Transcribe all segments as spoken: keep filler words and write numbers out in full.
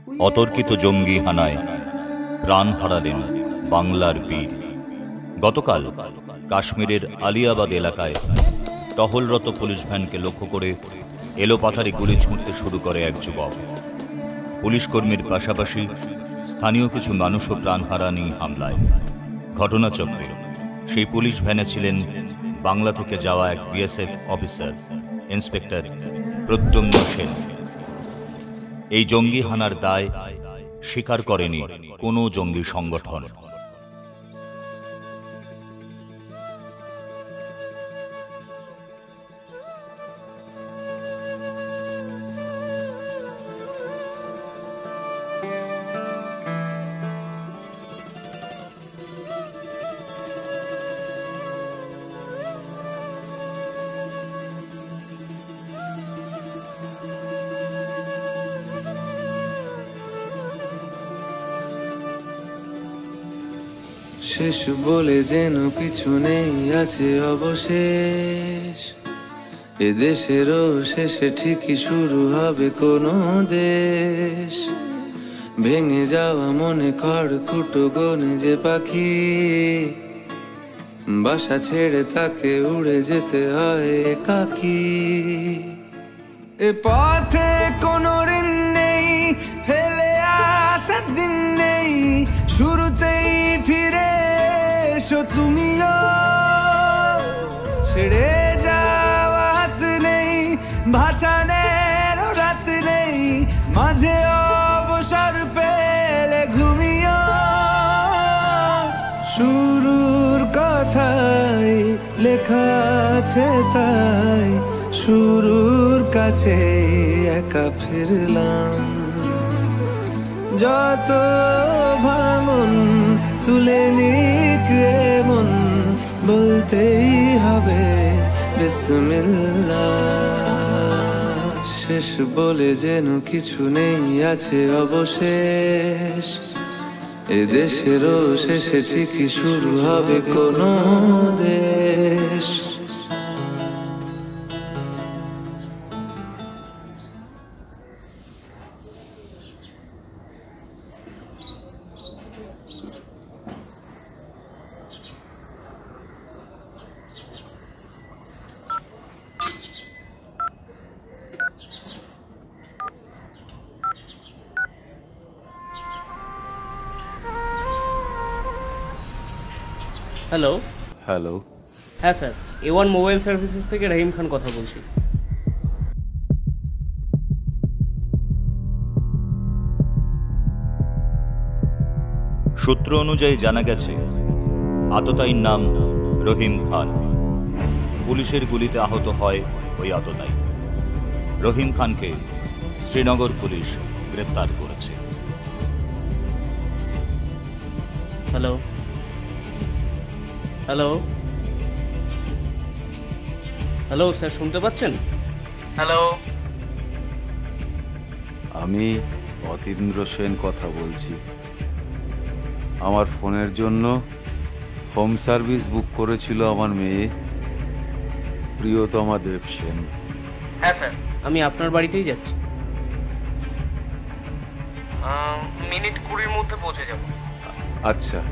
অতর্কিত জঙ্গি হানায় প্রাণ হারালেন বাংলার বীর। গতকাল কাশ্মীরের আলিয়াবাদ এলাকায় টহলরত পুলিশ ভ্যানকে লক্ষ্য করে এলোপাথারি গুলি ছুঁড়তে শুরু করে এক যুবক। পুলিশ কর্মীর পাশাপাশি স্থানীয় কিছু মানুষও প্রাণ হারান এই হামলায়। ঘটনাচক্রে সেই পুলিশ ভ্যানে ছিলেন বাংলা থেকে যাওয়া এক BSF officer inspector Pradyumna Sen. এই জঙ্গি হানার দায় স্বীকার করেনি কোনো জঙ্গি সংগঠন। শেষ বলে যেন কিছু নেই, আছে অবশেষ। এ দেশেরও শেষে ঠিকই শুরু হবে কোনো দেশ। ভেঙে যাওয়া মনে খড়কুটো গনে যে পাখি, বাসা ছেড়ে তাকে উড়ে যেতে হয় একাকী। এ পথে কোনো ঋণ নেই, ফেলে আসার দিন নেই, শুরুতেই ফিরে এসো তুমিও। ছেড়ে যাওয়া হাত নেই, ভাসানের রাত নেই, মাঝে অবসর পেলে ঘুমিও। শুরুর কথাই লেখা আছে তাই শুরুর কাছে একা ফিরলাম। যত ভাঙন তুলে নিক মন, বলতেই হবে বিসমিল্লাহ। শেষ বলে যেন কিছু নেই, আছে অবশেষ। এ দেশেরও শেষে ঠিকই শুরু হবে কোনো দেশ। হ্যালো। হ্যালো। হ্যাঁ sir, A one mobile services থেকে রহিম খান কথা বলছি। সূত্র অনুযায়ী জানা গেছে আততায়ীর নাম রহিম খান। পুলিশের গুলিতে আহত হয় ওই আততায়ী। রহিম খানকে শ্রীনগর পুলিশ গ্রেপ্তার করেছে। হ্যালো হ্যালো হ্যালো স্যার, শুনতে পাচ্ছেন? হ্যালো, আমি অতীন্দ্র সেন কথা বলছি। আমার ফোনের জন্য হোম সার্ভিস বুক করেছিল আমার মেয়ে প্রিয়তমা দেব সেন। হ্যাঁ স্যার, আমি আপনার বাড়িতেই যাচ্ছি। মিনিট কুড়ির মধ্যে পৌঁছে যাব। আচ্ছা।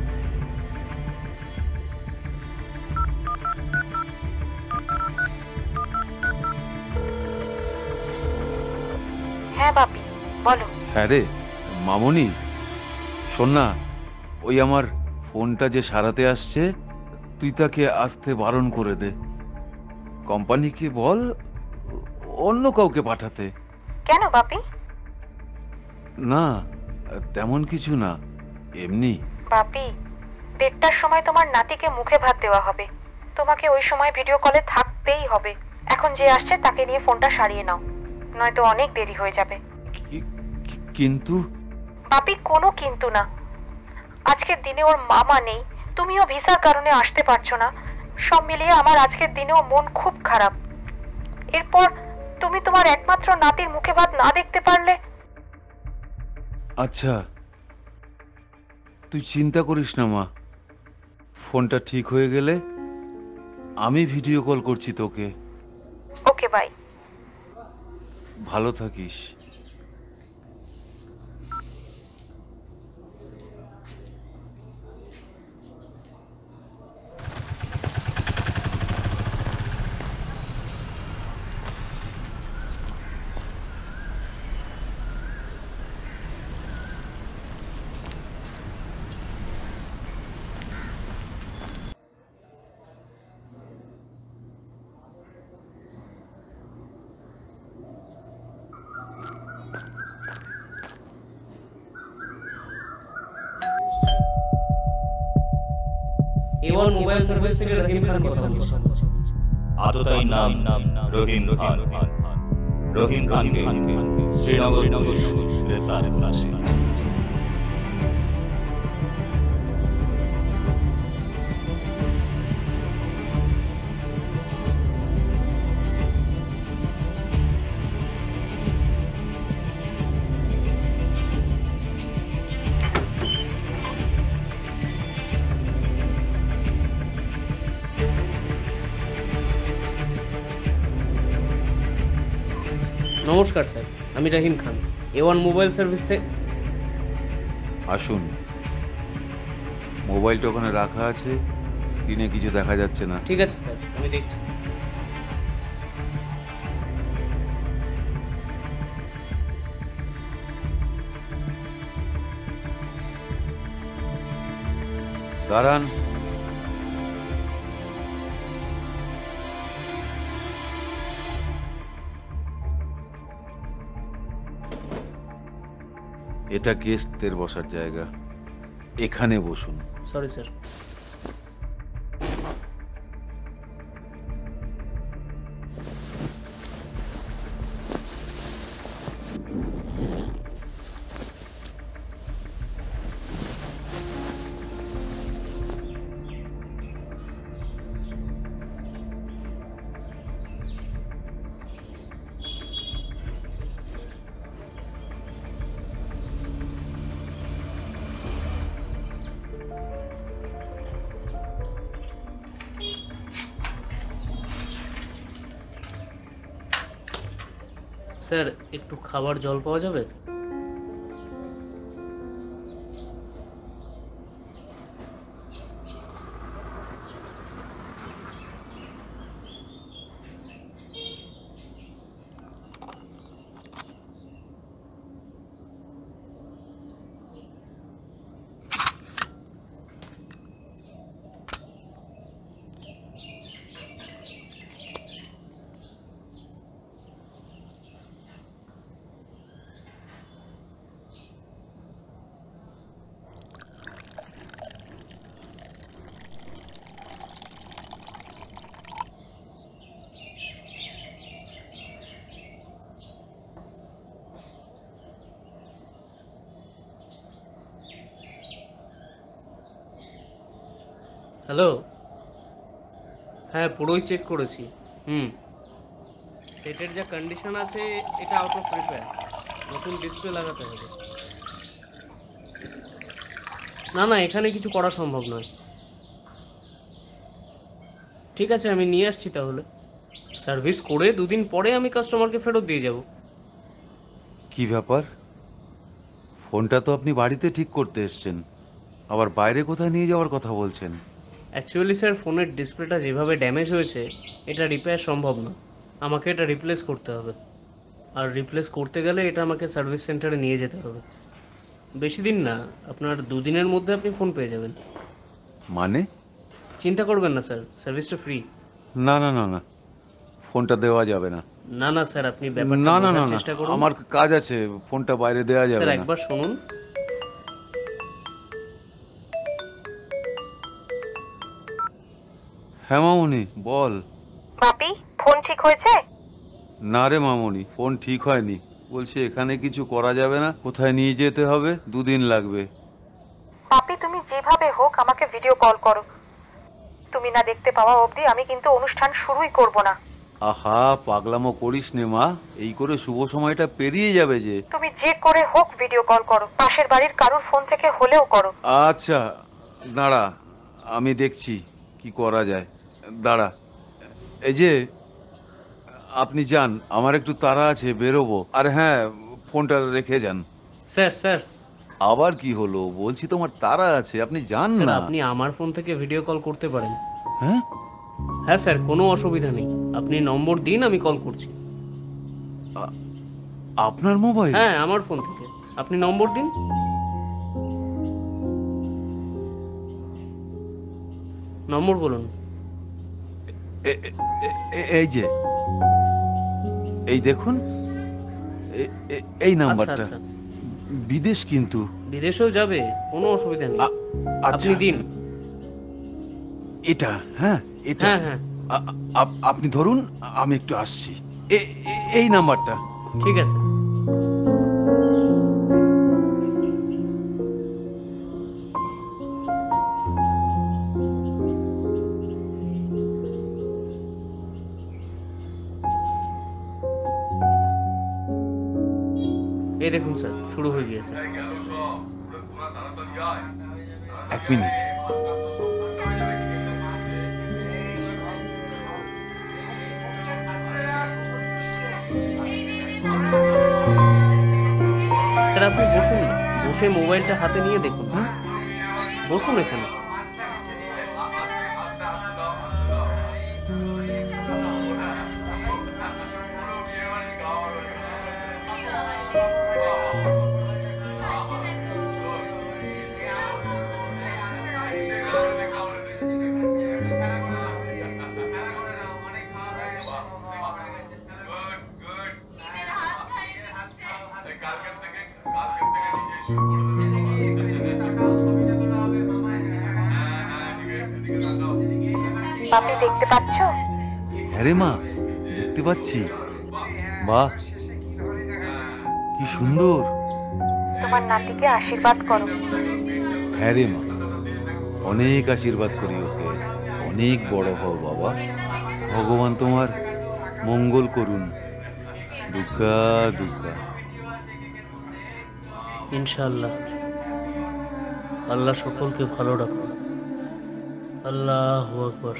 হ্যাঁ বাপি, বলো। হ্যাঁ রে মামনি, শোন না, ওই আমার ফোনটা যে সারাতে আসছে, তুই তাকে আসতে বারণ করে দে। কোম্পানিকে বল অন্য কাউকে পাঠাতে। কেন বাপি? না তেমন কিছু না, এমনি। বাপি, দেড়টার সময় তোমার নাতিকে মুখে ভাত দেওয়া হবে। তোমাকে ওই সময় ভিডিও কলে থাকতেই হবে। এখন যে আসছে তাকে নিয়ে ফোনটা সারিয়ে নাও, নয়তো অনেক দেরি হয়ে যাবে। কিন্তু বাপি, কোনো কিন্তু না। আজকের দিনে ওর মামা নেই, তুমিও ভিসার কারণে আসতে পারছো না। সব মিলিয়ে আমার আজকের দিনেও মন খুব খারাপ। এরপর তুমি তোমার একমাত্র নাতির মুখে ভাত না দেখতে পারলে। আচ্ছা, তুই চিন্তা করিস না মা, ফোনটা ঠিক হয়ে গেলে আমি ভিডিও কল করছি তোকে। Okay, bye. ভালো থাকিস। ওয়ান মোবাইল সার্ভিস থেকে রহিম খান কথা বলছি। আততায়ীর নাম রহিম খান। রহিম খানকে শ্রীনগর পুলিশ গ্রেফতার করেছে। নমস্কার স্যার, আমি Rahim Khan, A one mobile service থেকে। আসুন, মোবাইলটা ওখানে রাখা আছে, স্ক্রিনে কিছু দেখা যাচ্ছে না। ঠিক আছে স্যার, আমি দেখছি। দাঁড়ান। এটা গেস্টদের বসার জায়গা, এখানে বসুন। Sorry sir. স্যার, একটু খাবার জল পাওয়া যাবে? হ্যালো, হ্যাঁ পুরোই চেক করেছি। হুম, সেটের যা কন্ডিশন আছে এটা আউট অফ রিপেয়ার, নতুন ডিসপ্লে লাগাতে হবে। না না, এখানে কিছু করা সম্ভব নয়। ঠিক আছে, আমি নিয়ে আসছি তাহলে। সার্ভিস করে দুদিন পরে আমি কাস্টমারকে ফেরত দিয়ে যাব। কি ব্যাপার? ফোনটা তো আপনি বাড়িতে ঠিক করতে এসেছেন, আবার বাইরে কোথায় নিয়ে যাওয়ার কথা বলছেন? অ্যাকচুয়ালি স্যার, ফোনের ডিসপ্লেটা যেভাবে ড্যামেজ হয়েছে এটা রিপেয়ার সম্ভব না, আমাকে এটা রিপ্লেস করতে হবে। আর রিপ্লেস করতে গেলে এটা আমাকে সার্ভিস সেন্টারে নিয়ে যেতে হবে। বেশি দিন না, আপনার দুদিনের মধ্যে আপনি ফোন পেয়ে যাবেন। মানে? চিন্তা করবেন না স্যার, সার্ভিসটা ফ্রি। না না না না, ফোনটা দেওয়া যাবে না। না না স্যার, আপনি ব্যাপারটা না না না বোঝার না, চেষ্টা করুন। আমার কাজ আছে, ফোনটা বাইরে দেওয়া যাবে স্যার না। একবার শুনুন। হ্যাঁ মামুনি, বল। বাপি, ফোন ঠিক হয়েছে? না রে মামুনি, ফোন ঠিক হয়নি। বলছে এখানে কিছু করা যাবে না, কোথায় নিয়ে যেতে হবে, দুদিন লাগবে। বাপি, তুমি যেভাবে হোক আমাকে ভিডিও কল করো। তুমি না দেখতে পাওয়া অবধি আমি কিন্তু অনুষ্ঠান শুরুই করব না। আহা, পাগলামো করিস নে মা, এই করে শুভ সময়টা পেরিয়ে যাবে যে। তুমি যে করে হোক ভিডিও কল করো, পাশের বাড়ির কারোর ফোন থেকে হলেও করো। আচ্ছা দাঁড়া, আমি দেখছি কি করা যায়। দাঁড়া, এই যে আপনি যান, আমার একটু তাড়া আছে, বেরোবো। আর হ্যাঁ, ফোনটা রেখে যান। স্যার স্যার আবার কি হলো? বলছি তোমার তাড়া আছে, আপনি যান স্যার, না। আপনি আমার ফোন থেকে ভিডিও কল করতে পারেন। হ্যাঁ হ্যাঁ স্যার, কোনো অসুবিধা নেই, আপনি নম্বর দিন, আমি কল করছি। আপনার মোবাইল? হ্যাঁ, আমার ফোন থেকে, আপনি নম্বর দিন। নম্বর বলুন। এ- এ- এ- এই যে, এই দেখুন, এ- এ- এই আচ্ছা নাম্বারটা। আচ্ছা, বিদেশ কিন্তু। বিদেশেও যাবে, কোনো অসুবিধা নেই, আ- আচ্ছা। আপনি দিন। এটা, হ্যাঁ এটা। হ্যাঁ হ্যাঁ আ- আপ- আপনি ধরুন, আমি একটু আসছি। এ- এ- এই নাম্বারটা। ঠিক আছে। এই দেখুন স্যার, শুরু হয়ে গিয়েছে। এক মিনিট। স্যার আপনি বসুন না, বসে মোবাইলটা হাতে নিয়ে দেখুন। হ্যাঁ বসুন এখানে। বাপি দেখতে পাচ্ছ? হ্যাঁ রে মা, দেখতে পাচ্ছি। বাহ, কি সুন্দর। তোমার নাতিকে আশীর্বাদ করো। হ্যাঁ রে মা, অনেক আশীর্বাদ করি ওকে। অনেক বড় হও বাবা। ভগবান তোমার মঙ্গল করুন। দুর্গা দুর্গা। ইনশাআল্লাহ। আল্লাহ সকলকে ভালো রাখুন। আল্লাহু আকবার।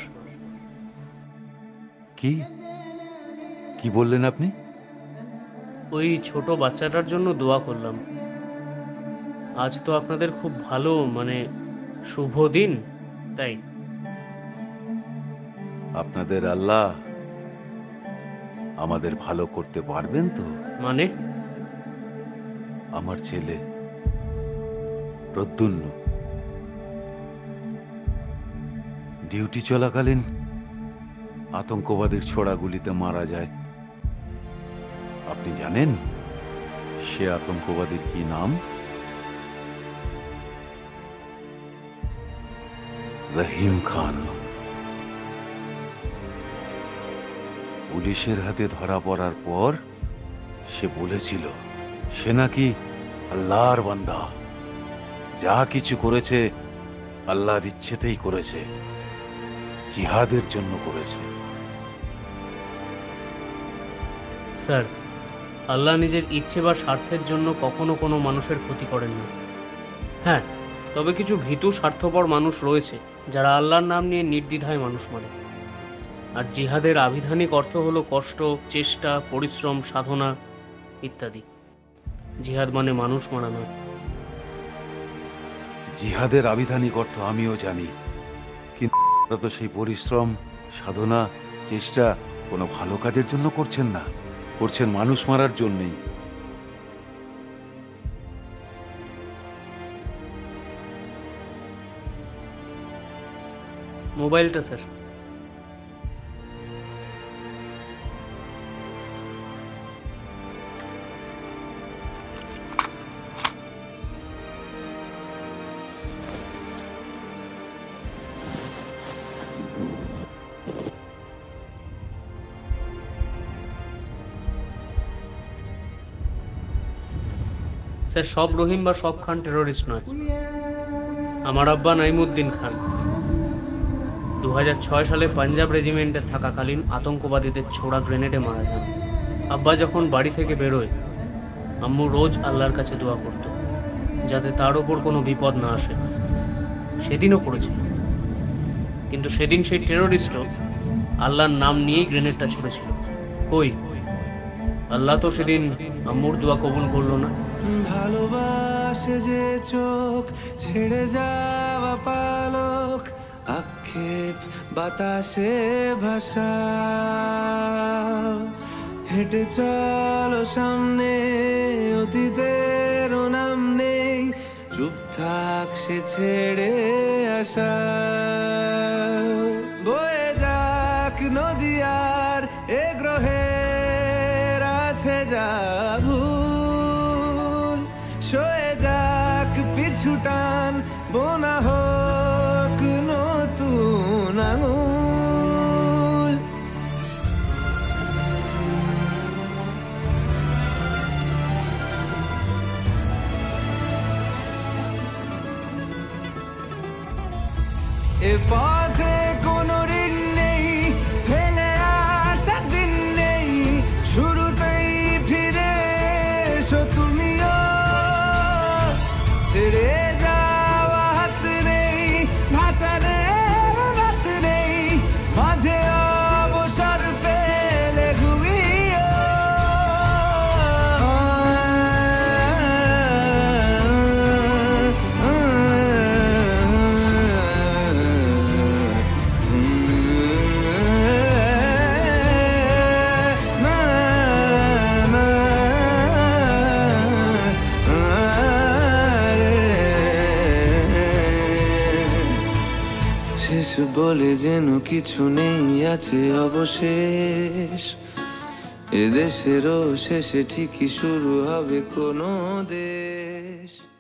কি কি বললেন আপনি? ওই ছোট বাচ্চাটার জন্য দোয়া করলাম। আজ তো আপনাদের খুব ভালো, মানে শুভ দিন, তাই। আপনাদের আল্লাহ আমাদের ভালো করতে পারবেন তো? মানে আমার ছেলে প্রদ্যুন্ন ডিউটি চলাকালীন আতঙ্কবাদীর ছোড়া গুলিতে মারা যায়। আপনি জানেন সে আতঙ্কবাদীর কি নাম? রহিম খান। পুলিশের হাতে ধরা পড়ার পর সে বলেছিল সে নাকি আল্লাহর বান্দা, যা কিছু করেছে আল্লাহর ইচ্ছেতেই করেছে, জিহাদের জন্য করেছে। স্যার, আল্লাহ নিজের ইচ্ছে বা স্বার্থের জন্য কখনো কোনো মানুষের ক্ষতি করেন না। হ্যাঁ, তবে কিছু ভীতু স্বার্থপর মানুষ রয়েছে যারা আল্লাহর নাম নিয়ে নির্দ্বিধায় মানুষ মারে। আর জিহাদের আবিধানিক অর্থ হলো কষ্ট, চেষ্টা, পরিশ্রম, সাধনা ইত্যাদি। জিহাদ মানে মানুষ মারা নয়। জিহাদের আবিধানিক অর্থ আমিও জানি, কিন্তু তো সেই পরিশ্রম, সাধনা, চেষ্টা কোনো ভালো কাজের জন্য করছেন না, করছেন মানুষ মারার জন্যই। মোবাইলটা স্যার। স্যার, সব রহিম বা সব খান টেরোরিস্ট নয়। আমার আব্বা নাইমুদ্দিন খান দু হাজার ছয় সালে পাঞ্জাব রেজিমেন্টে থাকাকালীন আতঙ্কবাদীদের ছোড়া গ্রেনেডে মারা যান। আব্বা যখন বাড়ি থেকে বেরোয়, আম্মু রোজ আল্লাহর কাছে দোয়া করত যাতে তার ওপর কোনো বিপদ না আসে। সেদিনও করেছিল, কিন্তু সেদিন সেই টেরোরিস্টও আল্লাহর নাম নিয়েই গ্রেনেডটা ছুড়েছিল। কই, আল্লাহ তো সেদিন আম্মুর দোয়া কবুল করলো না। ভালোবাসে যে চোখ ছেড়ে যাওয়া পালক, আক্ষেপ বাতাসে ভাষা, হেঁটে চলো সামনে, অতীতের নাম নেই, চুপ থাক সে ছেড়ে আসা। বয়ে যাক নদী আর এ গ্রহের আছে যা ভুল, সয়ে যাক পিছু টান, বোনা হোক নতুন এ পথে কোনো ঋণ নেই, ফেলে আসা দিন নেই, শুরুতেই ফিরে এসো তুমিও। ছেড়ে যাওয়া হাত নেই, ভাষানের রাত নেই, মাঝে অবসর পেলে ঘুমিও। শেষ বলে যেন কিছু নেই, আছে অবশেষ। এদেশেরও শেষে ঠিকই শুরু হবে কোনো দেশ।